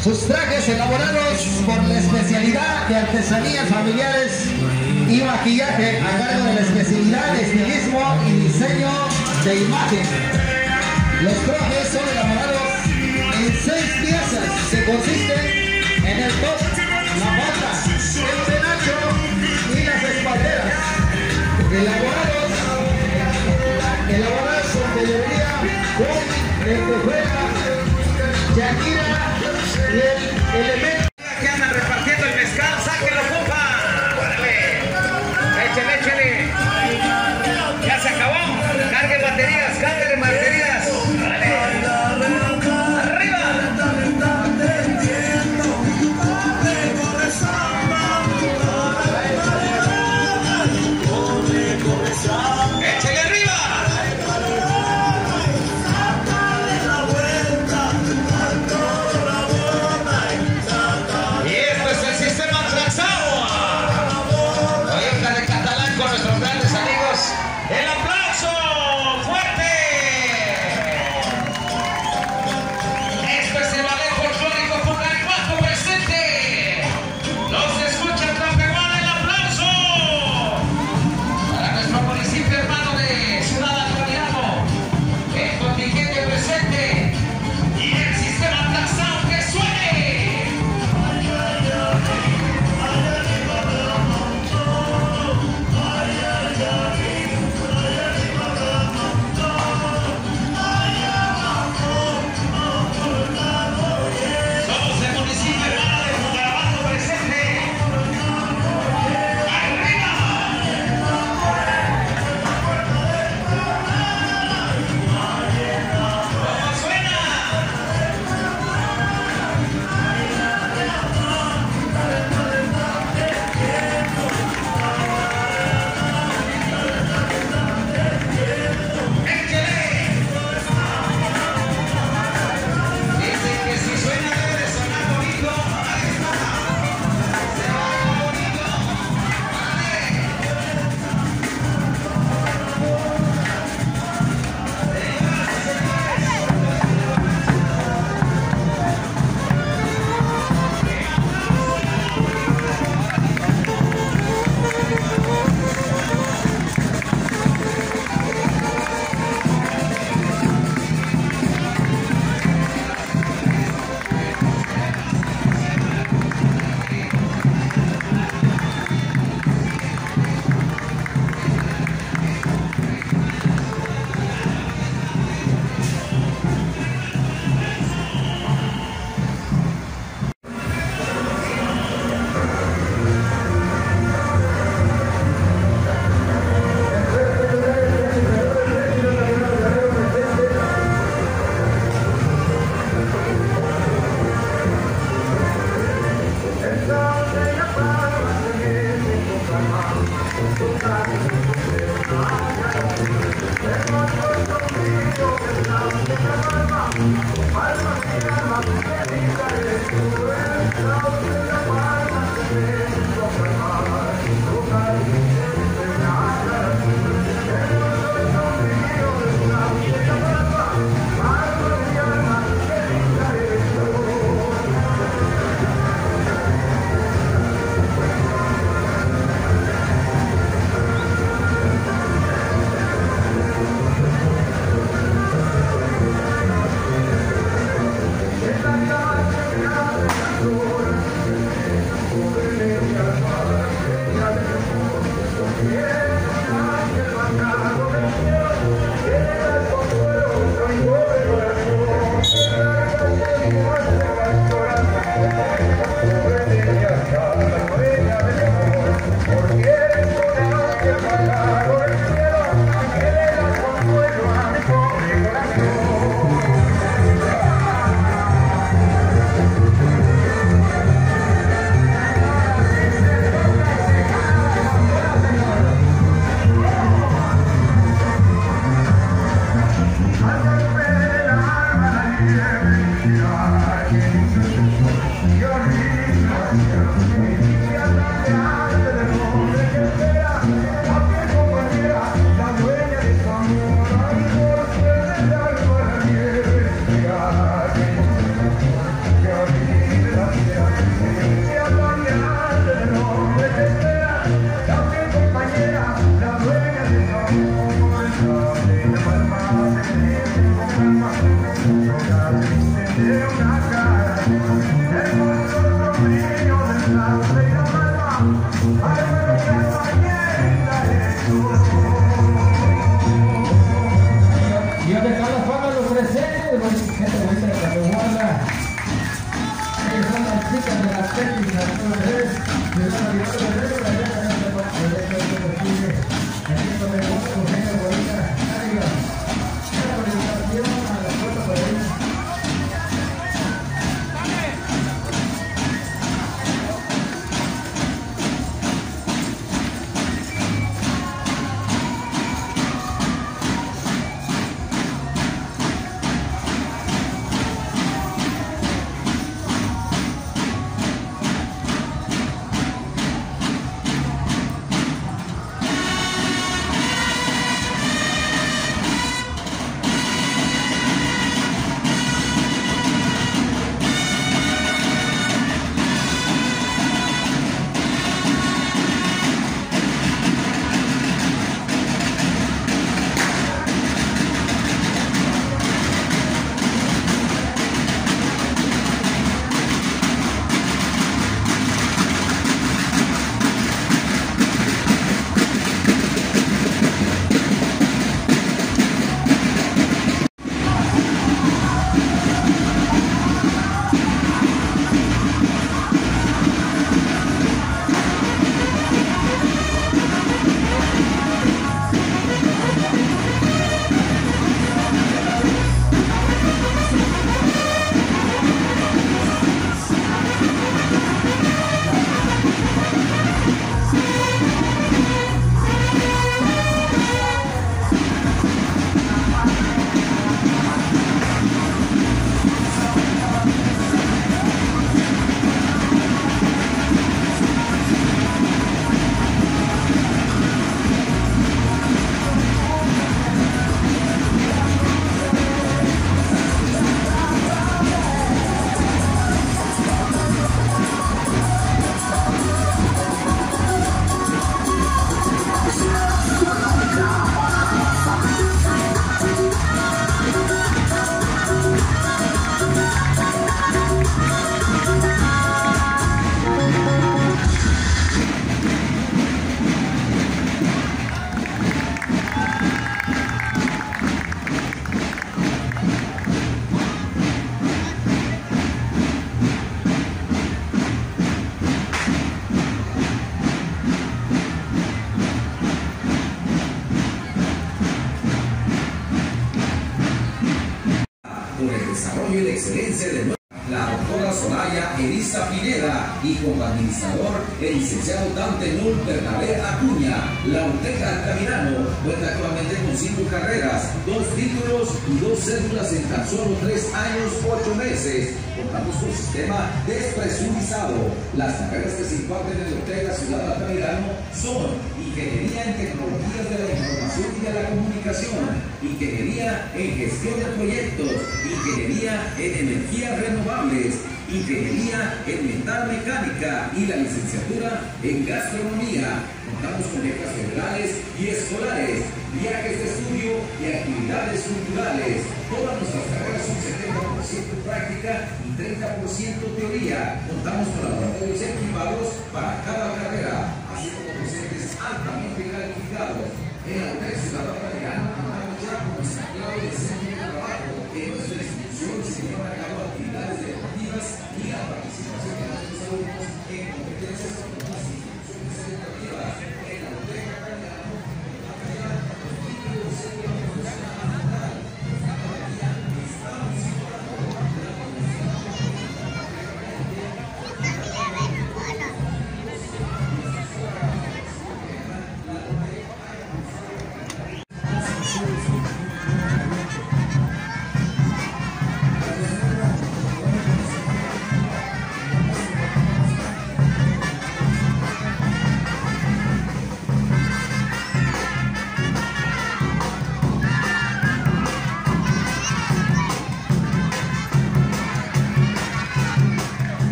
Sus trajes elaborados por la especialidad de artesanías familiares y maquillaje a cargo de la especialidad de estilismo y diseño de imagen. Los trajes son elaborados en 6 piezas que consisten en el top, la bata, el penacho y las espalderas. Elaborados con pellería, con lentejuela, Shakira y el elemento que andan repartiendo el mezcal, sáquenlo, compa. Échale, échale. Ya se acabó. Carguen baterías, carguen baterías. Arriba. Échale arriba. ¡El aplauso fuerte! Esto es el ballet folclórico Pucarihuaco presente. Los escucha Tlapehuala, el aplauso para nuestro municipio hermano de Ciudad Antoniano, el contingente presente y el sistema Tlaxao que suene. Yo de cada forma los presento, gente bonita que me guarda. Ellos son las chicas de las técnicas, entonces, de la Navidad de Guerrero, la vida de este país, de este posible. Aquí con el gusto, con gente bonita, arriba. Una presentación a la puerta por ahí. Desarrollo y la excelencia de la doctora Soraya Elisa Pineda y como administrador el licenciado Dante Nur Bernabé Acuña. La UTEC Altamirano cuenta actualmente con 5 carreras, 2 títulos y 2 cédulas en tan solo 3 años, 8 meses. Contamos con sistema despresurizado. Las carreras que se imparten en la UTEC, la ciudad de Altamirano, son Ingeniería en Tecnologías de la Información y de la Comunicación, Ingeniería en Gestión de Proyectos, Ingeniería en Energías Renovables, Ingeniería en Metal Mecánica y la licenciatura en Gastronomía. Contamos con becas federales y escolares, viajes de estudio y actividades culturales. Todas nuestras carreras son 70% práctica y 30% teoría. Contamos con laboratorios equipados para cada carrera, así como docentes altamente calificados. En la UTEC Ciudad de Altamirano contamos ya con nuestra clave de centro de trabajo. En nuestra institución se llevan a cabo actividades deportivas y la participación de nuestros alumnos en competencias con las instituciones educativas.